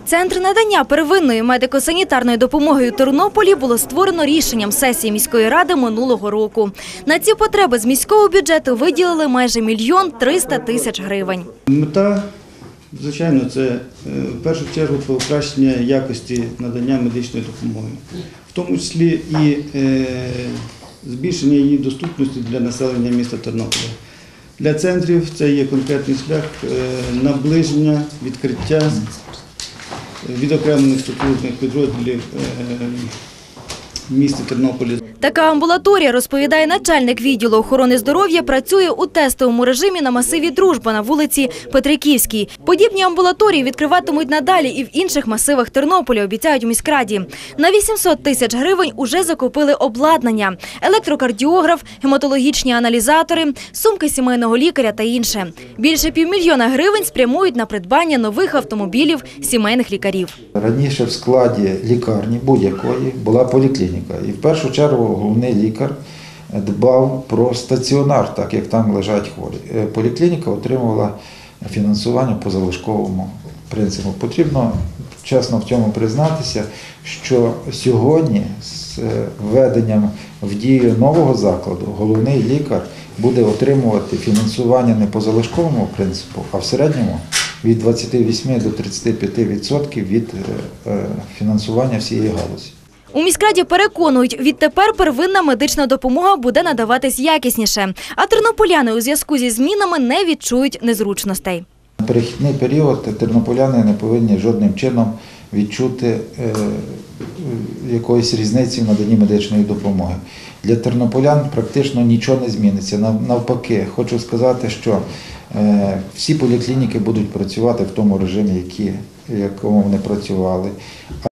Центр надання первинної медико-санітарної допомоги у Тернополі було створено рішенням сесії міської ради минулого року. На ці потреби з міського бюджету виділили майже 1 300 000 гривень. Мета, звичайно, це в першу чергу покращення якості надання медичної допомоги, в тому числі і збільшення її доступності для населення міста Тернополя. Для центрів це є конкретний шлях наближення, відкриття відокремлених структурних підрозділів в місті Тернополі. Така амбулаторія, розповідає начальник відділу охорони здоров'я, працює у тестовому режимі на масиві «Дружба» на вулиці Петриківській. Подібні амбулаторії відкриватимуть надалі і в інших масивах Тернополя, обіцяють у міськраді. На 800 000 гривень уже закупили обладнання – електрокардіограф, гематологічні аналізатори, сумки сімейного лікаря та інше. Більше 500 000 гривень спрямують на придбання нових автомобілів сімейних лікарів. Раніше в складі лікарні будь-якої була поліклініка. І в першу чергу головний лікар дбав про стаціонар, так як там лежать хворі. Поліклініка отримувала фінансування по залишковому принципу. Потрібно чесно в цьому признатися, що сьогодні з введенням в дію нового закладу головний лікар буде отримувати фінансування не по залишковому принципу, а в середньому від 28 до 35% від фінансування всієї галузі. У міськраді переконують, відтепер первинна медична допомога буде надаватись якісніше, а тернополяни у зв'язку зі змінами не відчують незручностей. На перехідний період тернополяни не повинні жодним чином відчути якоїсь різниці в наданні медичної допомоги. Для тернополян практично нічого не зміниться. Навпаки, хочу сказати, що всі поліклініки будуть працювати в тому режимі, в якому вони працювали.